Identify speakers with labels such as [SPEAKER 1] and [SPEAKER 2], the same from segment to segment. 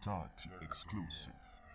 [SPEAKER 1] Mutati exclusive.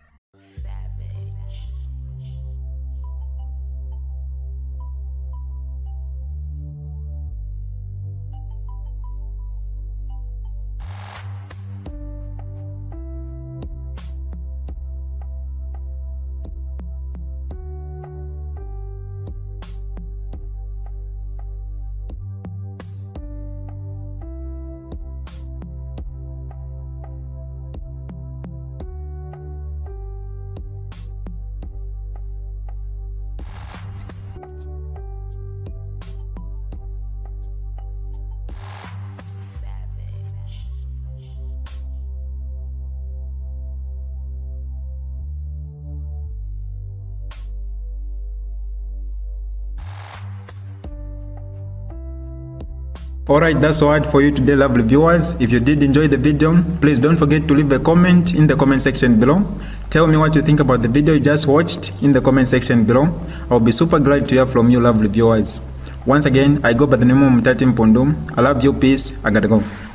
[SPEAKER 2] Alright, that's all right for you today, lovely viewers. If you did enjoy the video, please don't forget to leave a comment in the comment section below. Tell me what you think about the video you just watched in the comment section below. I'll be super glad to hear from you, lovely viewers. Once again, I go by the name of Mutati Mpundu. I love you, peace, I gotta go.